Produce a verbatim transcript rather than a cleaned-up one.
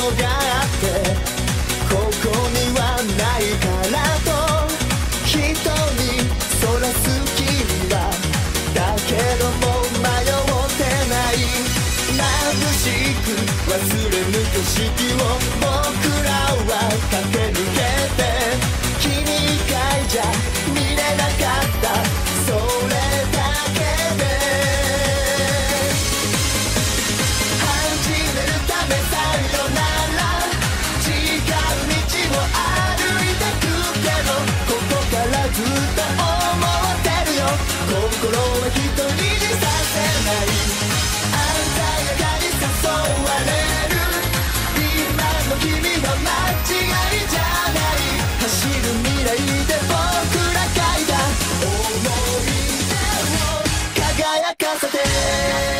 があってここにはないからと人にそらす君はだけども迷ってない眩しく忘れぬ景色を僕らは駆け抜けて君以外じゃ見れなかったそれだけで始めるためさよなら違う道を歩いてくけどここからずっと思ってるよ心は一人にさせない鮮やかに誘われる今の君は間違いじゃない走る未来で僕ら書いた思い出を輝かせて